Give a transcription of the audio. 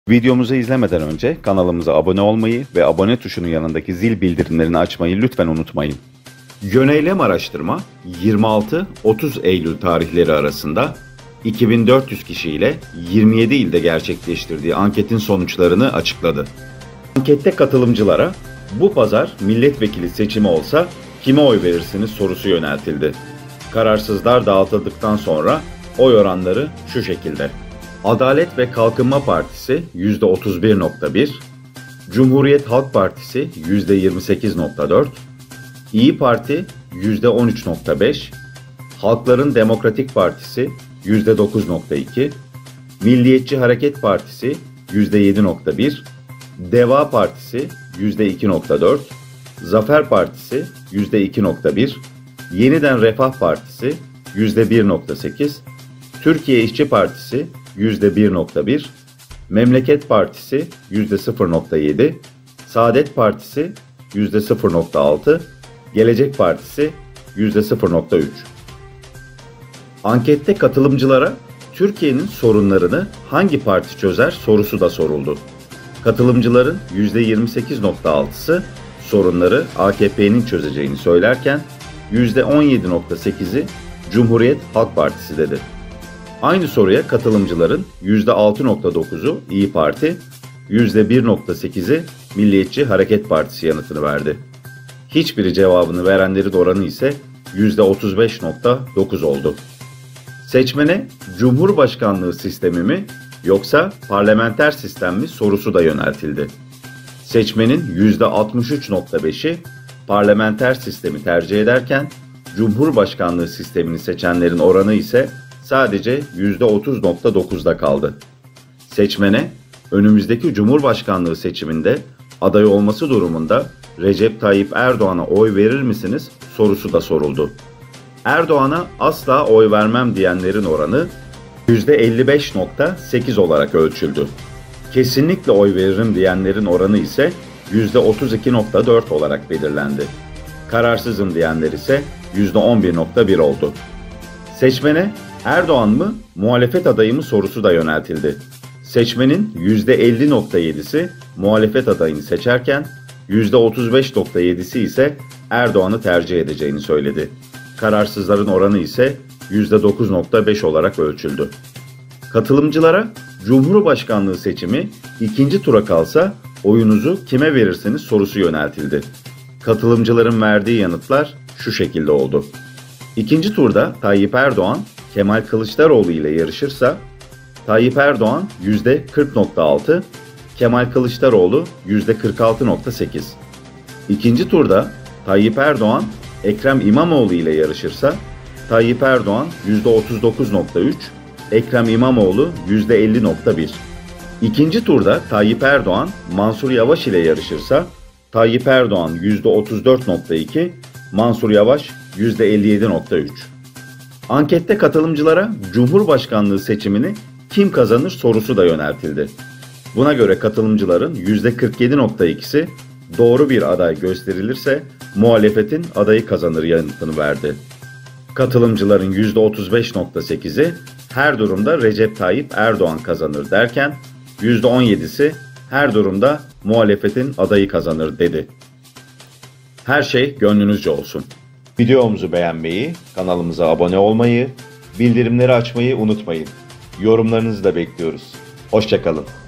Videomuzu izlemeden önce kanalımıza abone olmayı ve abone tuşunun yanındaki zil bildirimlerini açmayı lütfen unutmayın. Yöneylem araştırma 26-30 Eylül tarihleri arasında 2400 kişiyle 27 ilde gerçekleştirdiği anketin sonuçlarını açıkladı. Ankette katılımcılara bu pazar milletvekili seçimi olsa kime oy verirsiniz sorusu yöneltildi. Kararsızlar dağıtıldıktan sonra oy oranları şu şekilde. Adalet ve Kalkınma Partisi %31.1, Cumhuriyet Halk Partisi %28.4, İyi Parti %13.5, Halkların Demokratik Partisi %9.2, Milliyetçi Hareket Partisi %7.1, Deva Partisi %2.4, Zafer Partisi %2.1, Yeniden Refah Partisi %1.8, Türkiye İşçi Partisi %1.1, Memleket Partisi %0.7, Saadet Partisi %0.6, Gelecek Partisi %0.3. Ankette katılımcılara Türkiye'nin sorunlarını hangi parti çözer sorusu da soruldu. Katılımcıların %28.6'sı sorunları AKP'nin çözeceğini söylerken %17.8'i Cumhuriyet Halk Partisi dedi. Aynı soruya katılımcıların %6.9'u İyi Parti, %1.8'i Milliyetçi Hareket Partisi yanıtını verdi. Hiçbiri cevabını verenlerin oranı ise %35.9 oldu. Seçmene Cumhurbaşkanlığı sistemi mi yoksa parlamenter sistem mi sorusu da yöneltildi. Seçmenin %63.5'i parlamenter sistemi tercih ederken Cumhurbaşkanlığı sistemini seçenlerin oranı ise sadece %30.9'da kaldı. Seçmene önümüzdeki Cumhurbaşkanlığı seçiminde aday olması durumunda Recep Tayyip Erdoğan'a oy verir misiniz sorusu da soruldu. Erdoğan'a asla oy vermem diyenlerin oranı %55.8 olarak ölçüldü. Kesinlikle oy veririm diyenlerin oranı ise %32.4 olarak belirlendi. Kararsızım diyenler ise %11.1 oldu. Seçmene Erdoğan mı, muhalefet adayı mı sorusu da yöneltildi. Seçmenin %50.7'si muhalefet adayını seçerken %35.7'si ise Erdoğan'ı tercih edeceğini söyledi. Kararsızların oranı ise %9.5 olarak ölçüldü. Katılımcılara Cumhurbaşkanlığı seçimi ikinci tura kalsa oyunuzu kime verirsiniz sorusu yöneltildi. Katılımcıların verdiği yanıtlar şu şekilde oldu. İkinci turda Tayyip Erdoğan, Kemal Kılıçdaroğlu ile yarışırsa Tayyip Erdoğan %40.6, Kemal Kılıçdaroğlu %46.8. İkinci turda Tayyip Erdoğan, Ekrem İmamoğlu ile yarışırsa Tayyip Erdoğan %39.3, Ekrem İmamoğlu %50.1. İkinci turda Tayyip Erdoğan, Mansur Yavaş ile yarışırsa Tayyip Erdoğan %34.2, Mansur Yavaş %57.3. Ankette katılımcılara Cumhurbaşkanlığı seçimini kim kazanır sorusu da yöneltildi. Buna göre katılımcıların %47.2'si doğru bir aday gösterilirse muhalefetin adayı kazanır yanıtını verdi. Katılımcıların %35.8'i her durumda Recep Tayyip Erdoğan kazanır derken %17'si her durumda muhalefetin adayı kazanır dedi. Her şey gönlünüzce olsun. Videomuzu beğenmeyi, kanalımıza abone olmayı, bildirimleri açmayı unutmayın. Yorumlarınızı da bekliyoruz. Hoşça kalın.